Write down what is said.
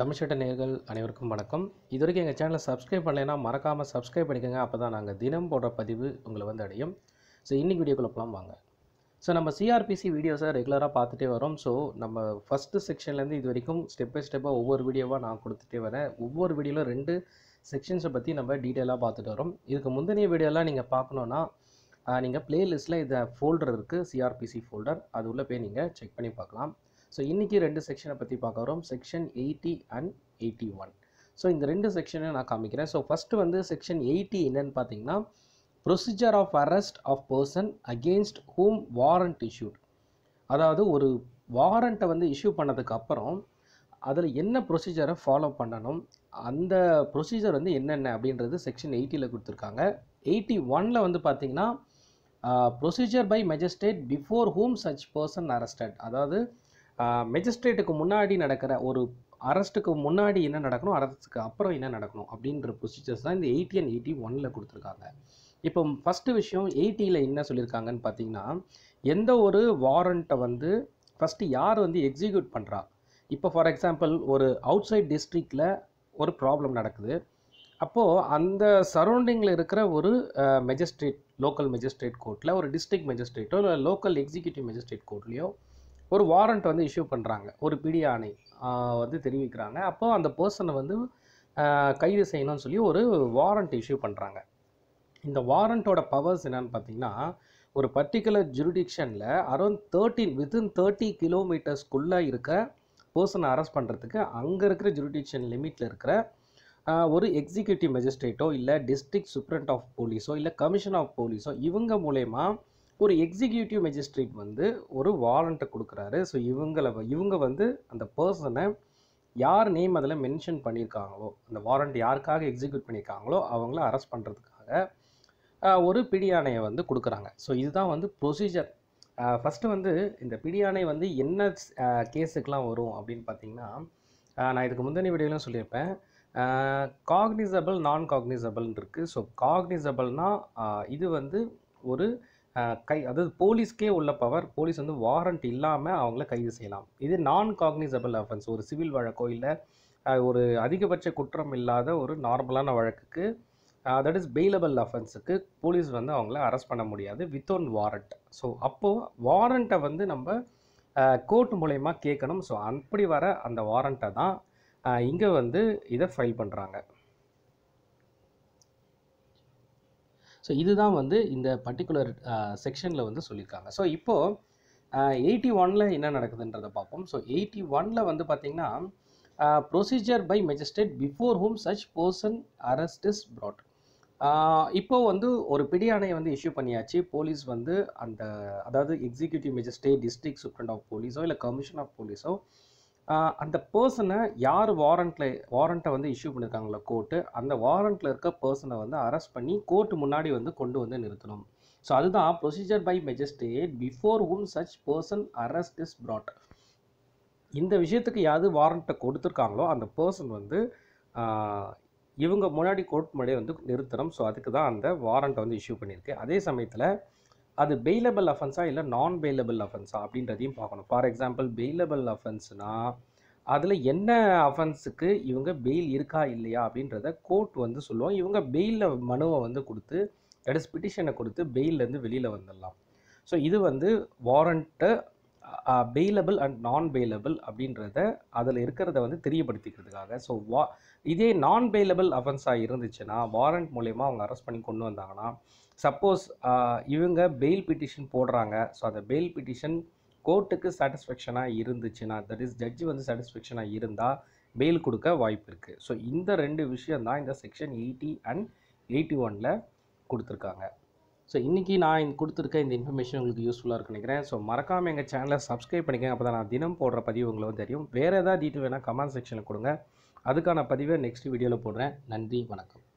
தமிழ் சட்ட நேயர்கள் அனைவருக்கும் வணக்கம். இதுவரைக்கும் எங்கள் சேனலை சப்ஸ்கிரைப் பண்ணலைன்னா மறக்காமல் சப்ஸ்கிரைப் பண்ணிக்கோங்க. அப்போ தான் நாங்கள் தினம் போடுற பதிவு உங்களை வந்து அடையும். ஸோ இன்றைக்கி வீடியோக்குள்ளே போகலாம் வாங்க. ஸோ நம்ம சிஆர்பிசி வீடியோஸை ரெகுலராக பார்த்துட்டே வரோம். ஸோ நம்ம ஃபஸ்ட்டு செக்ஷன்லேருந்து இது வரைக்கும் ஸ்டெப் பை ஸ்டெப்பாக ஒவ்வொரு வீடியோவாக நான் கொடுத்துட்டே வரேன். ஒவ்வொரு வீடியோவில் 2 செக்ஷன்ஸை பற்றி நம்ம டீட்டெயிலாக பார்த்துட்டு வரோம். இதுக்கு முந்தைய வீடியோலாம் நீங்கள் பார்க்கணுன்னா நீங்கள் ப்ளேலிஸ்ட்டில் இந்த ஃபோல்டர் இருக்குது, சிஆர்பிசி ஃபோல்டர், அது உள்ளே போய் நீங்கள் செக் பண்ணி பார்க்கலாம். ஸோ இன்றைக்கி 2 செக்ஷனை பற்றி பார்க்க வரோம், செக்ஷன் 80 அண்ட் 81. ஸோ இந்த 2 செக்ஷனையும் நான் காமிக்கிறேன். ஸோ ஃபஸ்ட்டு வந்து செக்ஷன் 80 என்னன்னு பார்த்தீங்கன்னா, procedure of arrest of person against whom warrant issued. அதாவது ஒரு வாரண்ட்டை வந்து இஷ்யூ பண்ணதுக்கு அப்புறம் அதில் என்ன ப்ரொசீஜரை ஃபாலோ பண்ணணும், அந்த ப்ரொசீஜர் வந்து என்னென்ன அப்படின்றது செக்ஷன் 80ல் கொடுத்துருக்காங்க. 81ல் வந்து பார்த்திங்கன்னா procedure by magistrate before whom such person arrested. அதாவது மெஜிஸ்ட்ரேட்டுக்கு முன்னாடி நடக்கிற ஒரு அரெஸ்ட்டுக்கு முன்னாடி என்ன நடக்கணும், அரெஸ்ட்டுக்கு அப்புறம் என்ன நடக்கணும் அப்படின்ற ப்ரொசீஜர்ஸ் தான் இந்த 80 and 81ல் கொடுத்துருக்காங்க. இப்போ ஃபஸ்ட்டு விஷயம் 80ல் என்ன சொல்லியிருக்காங்கன்னு பார்த்தீங்கன்னா, எந்த ஒரு வாரண்ட்டை வந்து ஃபஸ்ட்டு யார் வந்து எக்ஸிக்யூட் பண்ணுறா. இப்போ ஃபார் எக்ஸாம்பிள் ஒரு அவுட் சைட் டிஸ்ட்ரிக்டில் ஒரு ப்ராப்ளம் நடக்குது. அப்போது அந்த சரௌண்டிங்கில் இருக்கிற ஒரு மெஜிஸ்ட்ரேட், லோக்கல் மெஜிஸ்ட்ரேட் கோர்ட்டில் ஒரு டிஸ்ட்ரிக்ட் மெஜிஸ்ட்ரேட்டோ இல்லை லோக்கல் எக்ஸிக்யூட்டிவ் மெஜிஸ்ட்ரேட் கோர்ட்லேயோ ஒரு வாரண்ட் வந்து இஷ்யூ பண்ணுறாங்க, ஒரு பிடி ஆணை வந்து தெரிவிக்கிறாங்க. அப்போது அந்த பர்சனை வந்து கைது செய்யணும்னு சொல்லி ஒரு வாரண்ட் இஷ்யூ பண்ணுறாங்க. இந்த வாரண்ட்டோட பவர்ஸ் என்னன்னு பார்த்தீங்கன்னா, ஒரு பர்டிகுலர் ஜுரிடிக்ஷனில் அரௌண்ட் வித்தின் 30 கிலோமீட்டர்ஸ்குள்ளே இருக்க பர்சனை அரெஸ்ட் பண்ணுறதுக்கு அங்கே இருக்கிற ஜுரிடிக்ஷன் லிமிட்டில் இருக்கிற ஒரு எக்ஸிக்யூட்டிவ் மெஜிஸ்ட்ரேட்டோ இல்லை டிஸ்ட்ரிக்ட் சூப்பரண்ட் ஆஃப் போலீஸோ இல்லை கமிஷன் ஆஃப் போலீஸோ இவங்க மூலயமா ஒரு எக்ஸிக்யூட்டிவ் மெஜிஸ்ட்ரேட் வந்து ஒரு வாரண்ட்டை கொடுக்குறாரு. ஸோ இவங்க வந்து அந்த பர்சனை யார் நேம் அதில் மென்ஷன் பண்ணியிருக்காங்களோ, அந்த வாரண்ட் யாருக்காக எக்ஸிக்யூட் பண்ணியிருக்காங்களோ அவங்கள அரெஸ்ட் பண்ணுறதுக்காக ஒரு பிடியாணையை வந்து கொடுக்குறாங்க. ஸோ இதுதான் வந்து ப்ரொசீஜர். ஃபஸ்ட்டு வந்து இந்த பிடியாணை வந்து என்ன கேஸுக்கெலாம் வரும் அப்படின்னு பார்த்தீங்கன்னா, நான் இதுக்கு முந்தின வீடியோலாம் சொல்லியிருப்பேன், காக்னிசபிள் நான் காக்னிசபிள்னு இருக்குது. ஸோ காக்னிசபிள்னால் இது வந்து ஒரு அதாவது போலீஸ்க்கே உள்ள பவர், போலீஸ் வந்து வாரண்ட் இல்லாமல் அவங்கள கைது செய்யலாம். இது நான் காக்னிசபிள் அஃபென்ஸ், ஒரு சிவில் வழக்கோ இல்லை ஒரு அதிகபட்ச குற்றம் இல்லாத ஒரு நார்மலான வழக்குக்கு, தட் இஸ் பெயிலபிள் அஃபென்ஸுக்கு போலீஸ் வந்து அவங்கள அரெஸ்ட் பண்ண முடியாது வித்தவுட் வாரண்ட். ஸோ அப்போது வாரண்ட்டை வந்து நம்ம கோர்ட் மூலயமா கேட்கணும். ஸோ அப்படி வர அந்த வாரண்ட்டை தான் இங்கே வந்து இதை ஃபைல் பண்ணுறாங்க. ஸோ இதுதான் வந்து இந்த பர்டிகுலர் செக்ஷனில் வந்து சொல்லியிருக்காங்க. ஸோ இப்போது 81ல் என்ன நடக்குதுன்றதை பார்ப்போம். ஸோ 81ல் வந்து பார்த்திங்கன்னா, procedure by magistrate before whom such person arrest is brought. இப்போது வந்து ஒரு பிடியாணையை வந்து இஷ்யூ பண்ணியாச்சு. போலீஸ் வந்து அதாவது executive magistrate, district superintendent of போலீஸோ இல்லை கமிஷன் ஆஃப் போலீஸோ அந்த பர்சனை யார் வாரண்ட்டை வந்து இஷ்யூ பண்ணியிருக்காங்களோ கோர்ட்டு, அந்த வாரண்ட்டில் இருக்க பர்சனை வந்து அரெஸ்ட் பண்ணி கோர்ட்டு முன்னாடி வந்து கொண்டு வந்து நிறுத்தணும். ஸோ அதுதான் procedure by magistrate before whom such person arrest is brought. இந்த விஷயத்துக்கு யாரு வாரண்ட்டை கொடுத்துருக்காங்களோ அந்த பர்சன் வந்து இவங்க முன்னாடி கோர்ட் முன்னாடி வந்து நிறுத்தணும். ஸோ அதுக்கு தான் அந்த வாரண்ட்டை வந்து இஷ்யூ பண்ணியிருக்கு. அதே சமயத்தில் அது பெயிலபிள் அஃபென்ஸா இல்லை நான் பெயிலபிள் அஃபென்ஸா அப்படின்றதையும் பார்க்கணும். ஃபார் எக்ஸாம்பிள் பெயிலபிள் அஃபென்ஸ்னால் அதில் என்ன அஃபென்ஸுக்கு இவங்க பெயில் இருக்கா இல்லையா அப்படின்றத கோர்ட் வந்து சொல்லுவோம். இவங்க பெயிலில் மனுவை வந்து கொடுத்து, தட் இஸ் பிட்டிஷனை கொடுத்து பெயிலேருந்து வெளியில் வந்துடலாம். ஸோ இது வந்து warrant bailable and non bailable அப்படின்றத அதில் இருக்கிறத வந்து தெரியப்படுத்திக்கிறதுக்காக. ஸோ இதே நான் பெயிலபிள் அஃபென்ஸாக இருந்துச்சுன்னா வாரண்ட் மூலயமா அவங்க அரெஸ்ட் பண்ணி கொண்டு வந்தாங்கன்னா, சப்போஸ் இவங்க பெயில் பிட்டிஷன் போடுறாங்க. ஸோ அந்த பெயில் பிட்டிஷன் கோர்ட்டுக்கு சாட்டிஸ்ஃபேக்ஷனாக இருந்துச்சுன்னா, தட் இஸ் ஜட்ஜி வந்து சாட்டிஸ்ஃபேக்ஷனாக இருந்தால் பெயில் கொடுக்க வாய்ப்பு இருக்குது. ஸோ இந்த 2 விஷயம் தான் இந்த செக்ஷன் 80 and 81ல் கொடுத்துருக்காங்க. ஸோ இன்றைக்கி நான் கொடுத்துருக்க இந்த இன்ஃபர்மேஷன் உங்களுக்கு யூஸ்ஃபுல்லாக இருக்குன்னு நினைக்கிறேன். ஸோ மறக்காமல் எங்கள் சேனலை சப்ஸ்கிரைப் பண்ணிக்கங்க. அப்போ தான் நான் தினம் போடுற பதிவு உங்களுக்கு தெரியும். வேறு ஏதாவது டீட்டெயில் வேணால் கமெண்ட் செக்ஷனில் கொடுங்க, அதுக்கான பதிவை நெக்ஸ்ட் வீடியோவில் போடுறேன். நன்றி, வணக்கம்.